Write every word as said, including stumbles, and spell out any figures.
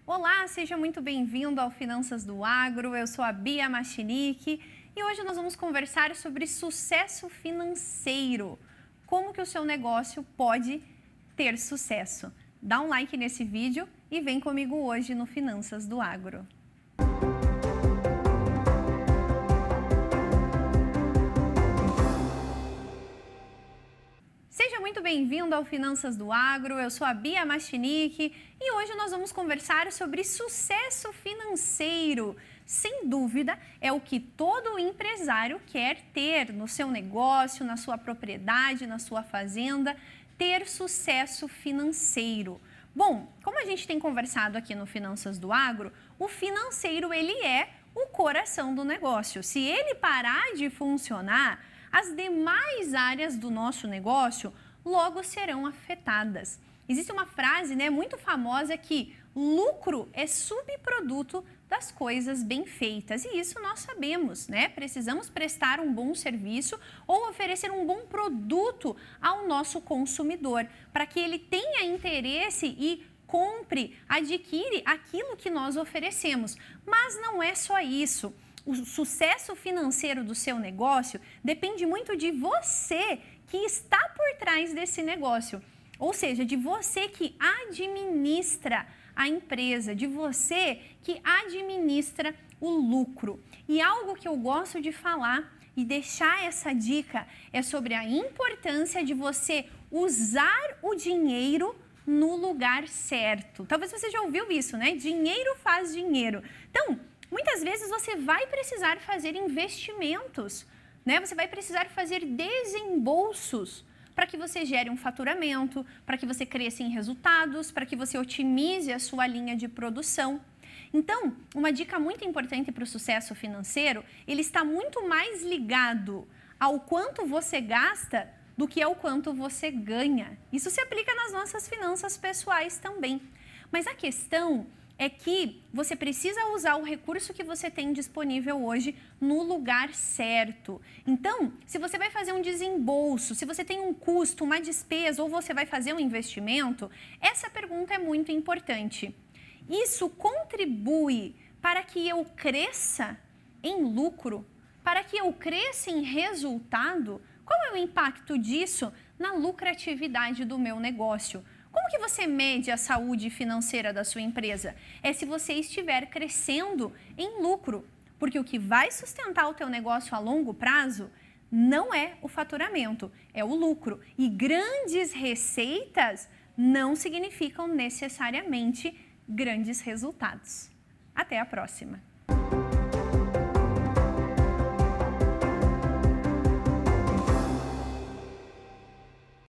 Olá, seja muito bem-vindo ao Finanças do Agro. Eu sou a Bia Machinique e hoje nós vamos conversar sobre sucesso financeiro. Como que o seu negócio pode ter sucesso? Dá um like nesse vídeo e vem comigo hoje no Finanças do Agro. Seja muito bem-vindo ao Finanças do Agro, eu sou a Bia Machinique e hoje nós vamos conversar sobre sucesso financeiro. Sem dúvida, é o que todo empresário quer ter no seu negócio, na sua propriedade, na sua fazenda, ter sucesso financeiro. Bom, como a gente tem conversado aqui no Finanças do Agro, o financeiro ele é o coração do negócio. Se ele parar de funcionar, as demais áreas do nosso negócio logo serão afetadas. Existe uma frase, né, muito famosa que lucro é subproduto das coisas bem feitas. E isso nós sabemos, né? Precisamos prestar um bom serviço ou oferecer um bom produto ao nosso consumidor para que ele tenha interesse e compre, adquire aquilo que nós oferecemos. Mas não é só isso. O sucesso financeiro do seu negócio depende muito de você que está por trás desse negócio. Ou seja, de você que administra a empresa, de você que administra o lucro. E algo que eu gosto de falar e deixar essa dica é sobre a importância de você usar o dinheiro no lugar certo. Talvez você já ouviu isso, né? Dinheiro faz dinheiro. Então, muitas vezes você vai precisar fazer investimentos, né? Você vai precisar fazer desembolsos para que você gere um faturamento, para que você cresça em resultados, para que você otimize a sua linha de produção. Então, uma dica muito importante para o sucesso financeiro, ele está muito mais ligado ao quanto você gasta do que ao quanto você ganha. Isso se aplica nas nossas finanças pessoais também. Mas a questão é que você precisa usar o recurso que você tem disponível hoje no lugar certo. Então, se você vai fazer um desembolso, se você tem um custo, uma despesa ou você vai fazer um investimento, essa pergunta é muito importante. Isso contribui para que eu cresça em lucro, para que eu cresça em resultado? Qual é o impacto disso na lucratividade do meu negócio? Como que você mede a saúde financeira da sua empresa? É se você estiver crescendo em lucro, porque o que vai sustentar o teu negócio a longo prazo não é o faturamento, é o lucro. E grandes receitas não significam necessariamente grandes resultados. Até a próxima!